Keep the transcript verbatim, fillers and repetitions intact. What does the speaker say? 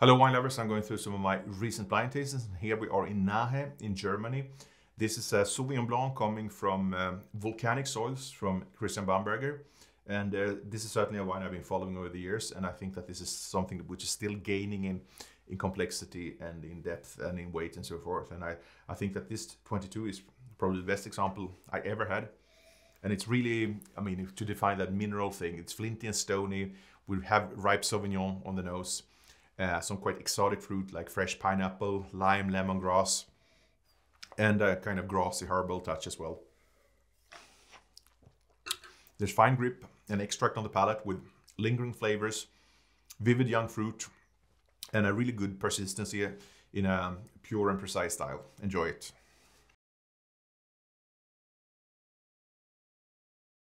Hello wine lovers, I'm going through some of my recent blind tastings. Here we are in Nahe in Germany. This is a Sauvignon Blanc coming from um, volcanic soils from Christian Bamberger. And uh, this is certainly a wine I've been following over the years, and I think that this is something which is still gaining in, in complexity and in depth and in weight and so forth. And I, I think that this twenty-two is probably the best example I ever had. And it's really, I mean, to define that mineral thing, it's flinty and stony. We have ripe Sauvignon on the nose. Uh, some quite exotic fruit like fresh pineapple, lime, lemongrass, and a kind of grassy herbal touch as well. There's fine grip and extract on the palate with lingering flavors, vivid young fruit, and a really good persistency in a pure and precise style. Enjoy it.